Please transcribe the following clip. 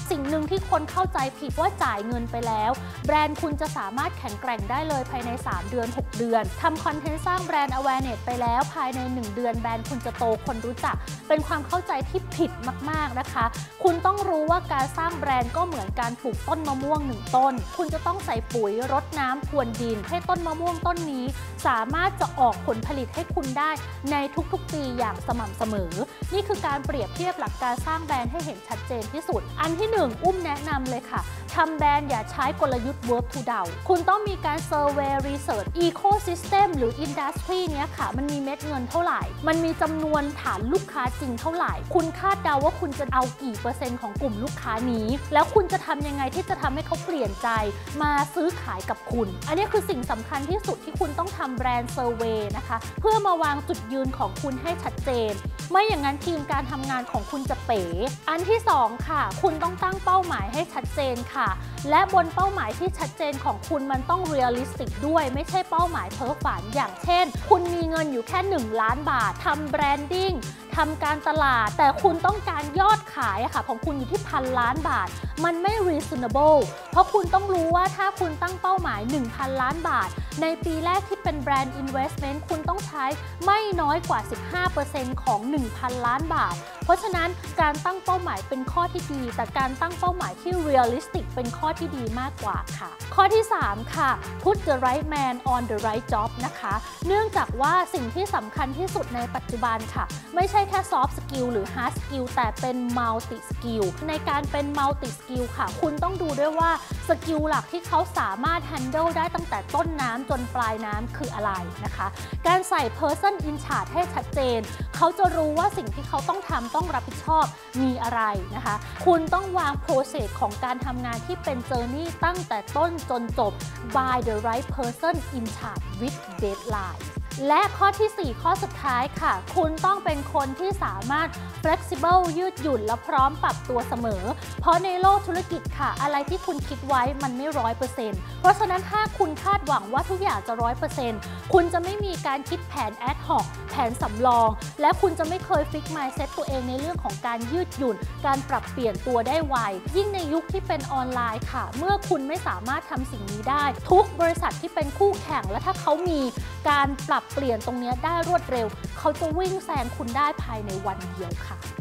สิ่งหนึ่งที่คนเข้าใจผิดว่าจ่ายเงินไปแล้วแบรนด์คุณจะสามารถแข็งแกร่งได้เลยภายใน3 เดือน 6 เดือนทำคอนเทนต์สร้างแบรนด์ awareness ไปแล้วภายใน1 เดือนแบรนด์คุณจะโตคนรู้จักเป็นความเข้าใจที่ผิดมากๆนะคะคุณต้องรู้ว่าการสร้างแบรนด์ก็เหมือนการปลูกต้นมะม่วง1 ต้นคุณจะต้องใส่ปุ๋ยรดน้ำพรวนดินให้ต้นมะม่วงต้นนี้สามารถจะออกผลผลิตให้คุณได้ในทุกๆปีอย่างสม่ำเสมอนี่คือการเปรียบเทียบหลักการสร้างแบรนด์ให้เห็นชัดเจนที่สุดอันที่1อุ้มแนะนำเลยค่ะทำแบรนด์อย่าใช้กลยุทธ์ verb to เดาคุณต้องมีการ survey research ecosystem หรือ industry เนี้ยค่ะมันมีเม็ดเงินเท่าไหร่มันมีจำนวนฐานลูกค้าจริงเท่าไหร่คุณคาดเดาว่าคุณจะเอากี่เปอร์เซ็นต์ของกลุ่มลูกค้านี้แล้วคุณจะทำยังไงที่จะทำให้เขาเปลี่ยนใจมาซื้อขายกับคุณอันนี้คือสิ่งสำคัญที่สุดที่คุณต้องทำแบรนด์ survey นะคะเพื่อมาวางจุดยืนของคุณให้ชัดเจนไม่อย่างนั้นทีมการทำงานของคุณจะเป๋อันที่2ค่ะคุณต้องตั้งเป้าหมายให้ชัดเจนค่ะและบนเป้าหมายที่ชัดเจนของคุณมันต้องเรียลลิสติกด้วยไม่ใช่เป้าหมายเพ้อฝันอย่างเช่นคุณมีเงินอยู่แค่1 ล้านบาททำแบรนดิ้งทำการตลาดแต่คุณต้องการยอดขายค่ะของคุณอยู่ที่1,000 ล้านบาทมันไม่ reasonable เพราะคุณต้องรู้ว่าถ้าคุณตั้งเป้าหมาย 1,000 ล้านบาทในปีแรกที่เป็นแบรนด์ investment คุณต้องใช้ไม่น้อยกว่า 15% ของ 1,000 ล้านบาทเพราะฉะนั้นการตั้งเป้าหมายเป็นข้อที่ดีแต่การตั้งเป้าหมายที่ realistic เป็นข้อที่ดีมากกว่าค่ะข้อที่3ค่ะ put the right man on the right job นะคะเนื่องจากว่าสิ่งที่สำคัญที่สุดในปัจจุบันค่ะไม่ใช่แค่ soft skill หรือ hard skill แต่เป็น multi skill ในการเป็น multi skill ค่ะคุณต้องดูด้วยว่าสกิลหลักที่เขาสามารถ handle ได้ตั้งแต่ต้นน้ำจนปลายน้ำคืออะไรนะคะการใส่ person in charge ให้ชัดเจนเขาจะรู้ว่าสิ่งที่เขาต้องทำต้องรับผิดชอบมีอะไรนะคะคุณต้องวาง process ของการทำงานที่เป็น journey ตั้งแต่ต้นจนจบ by the right person in charge with deadline และข้อที่4ข้อสุดท้ายค่ะคุณต้องเป็นคนที่สามารถ flexible ยืดหยุ่นและพร้อมปรับตัวเสมอเพราะในโลกธุรกิจค่ะอะไรที่คุณคิดไว้มันไม่100%เพราะฉะนั้นถ้าคุณคาดหวังว่าทุกอย่างจะ100%คุณจะไม่มีการคิดแผน ad hoc แผนสำรองและคุณจะไม่เคย fix mindset ตัวเองในเรื่องของการยืดหยุ่นการปรับเปลี่ยนตัวได้ไวยิ่งในยุคที่เป็นออนไลน์ค่ะเมื่อคุณไม่สามารถทำสิ่งนี้ได้ทุกบริษัทที่เป็นคู่แข่งและถ้าเขามีการปรับเปลี่ยนตรงนี้ได้รวดเร็วเขาจะวิ่งแซงคุณได้ภายในวันเดียวค่ะ